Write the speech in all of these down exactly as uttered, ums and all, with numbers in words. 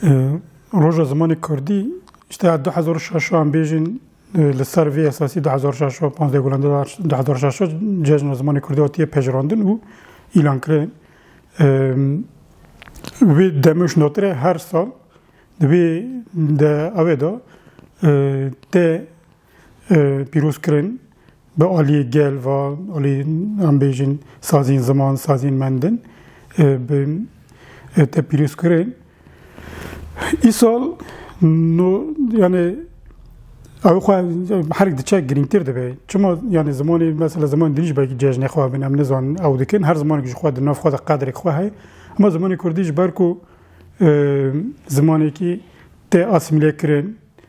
روز زمان کردی işte دو هزار و شش هم بیشین لسر وی اساسی دو هزار و شش و پانزده گلنده دو هزار و شش جشن زمان کردی آتیه پجراندن و اعلان کردن و دمش نوتره هر سال دوی ده اویدا ده پیروز کردن به عالی گل و عالی هم بیشین سازین زمان سازین مندن به ده پیروز کردن این سال نو یعنی او خو هر دچه گرینتر ده به چون یعنی زمانی مثلا زمان دیج به جشن خو بنم نزان او دکن هر زمان که خو ناف خو قدر خو هی اما زمانی کردیش برکو زمانی که ته اسمیله کرن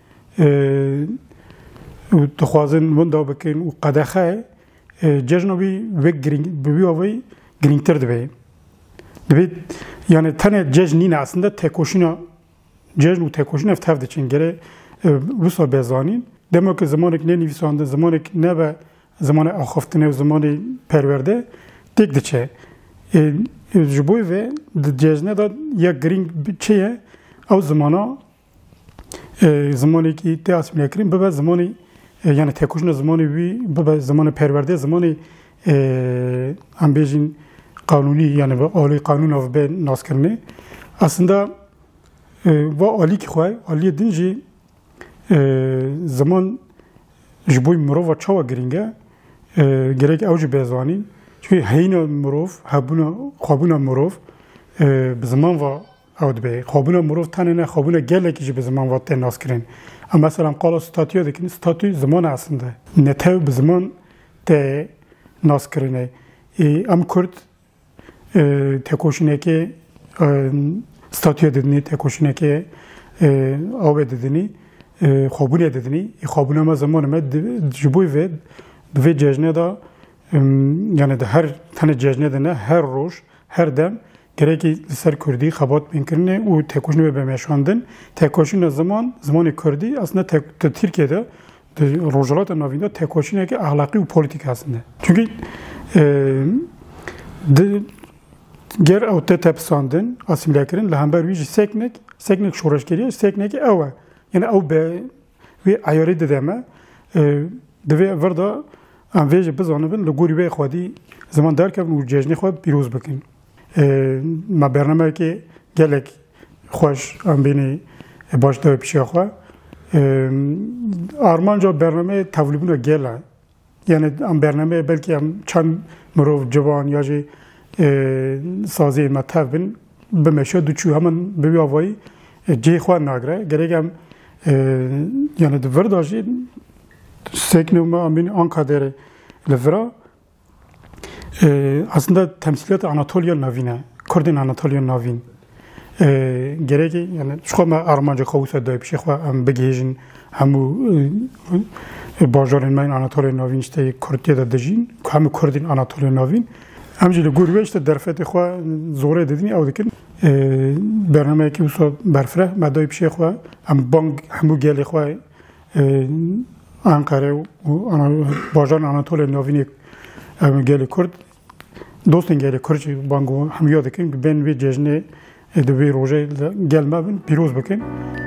و تخوازن وندا بکن و قدخه جشنوی و گرین بی اوی گرینتر ده به ده yani tane cejnin aslında tekoşuna cejn u tekoşuna eftavde çingere Rusa bezanin demek ki zamanı ne nivsandı zamanı ne ve zamanı axaftine zamanı perverde tek de çe jboy ve cejne da ya green çeye o zamana zamanı ki te asmile krim baba zamanı yani tekoşuna zamanı vi baba zamanı perverde zamanı ambejin قانونی یعنی و عالی قانون و به ناس کردنه اصلا و عالی که خواه عالی دنجی زمان جبوی مروف و چاوا گرینگه گرگ اوج بیزانی چون هینا مروف هبونا خوابونا مروف به زمان و عود به خوابونا مروف تنه نه خوابونا گله که به زمان و تن ناس کردن اما مثلا قال استاتیو دکن استاتیو زمان اصلا نتاو به زمان ت ناس کردنه ام کرد تکوشنه که ستاتیو دادنی تکوشنه که آب دادنی خوابونه دادنی خوابونه ما زمان ما جبوی ود به جشنه دا یعنی ده هر تن جشنه دنه هر روز هر دم گره که سر کردی خبات بینکرنه و تکوشنه به میشاندن تکوشنه زمان زمان کردی اصلا ترکیه دا روزلات نوینده تکوشنه که اخلاقی و پولیتیک هستند چونکه گر او ته تپساندن اسیمیله کردن لهمبر ویج سکنک سکنک شورش کردی سکنک اوه یعنی او به وی عیاری ددمه دوی وردا ام ویج بزانبن لگوری به خودی زمان دار که و جشن خود پیروز بکن ما برنامه که گلک خوش ام بینی باش دو پیش خو آرمان جا برنامه تولیبون گله یعنی ام برنامه بلکه ام چند مروف جوان یا جی سازی مطلب بین به مشهد دوچو همان به بیاوی جی خوان نگره گرگم یعنی دور داشتی سکنه ما امین آنکا داره لورا اصلا تمثیلیت آناتولیا نوینه کردین آناتولیا نوین گرگی یعنی شخو ما آرمانجا خواه دای پیش خواه هم بگیجین همو باجارین من آناتولیا نوین شته کردیه دادجین همو کردین آناتولیا نوین همچنین گروهش تا درفت خواه زوره دیدنی او دکن برنامه که وسط برفره مدای پیش خواه هم بانک همو گلی خواه آنکاره و باجان آناتول نوینی هم گلی کرد دوستن گلی کرد بانکو هم یاد کن بین وی جشن دوی روزه گل ما بین پیروز بکن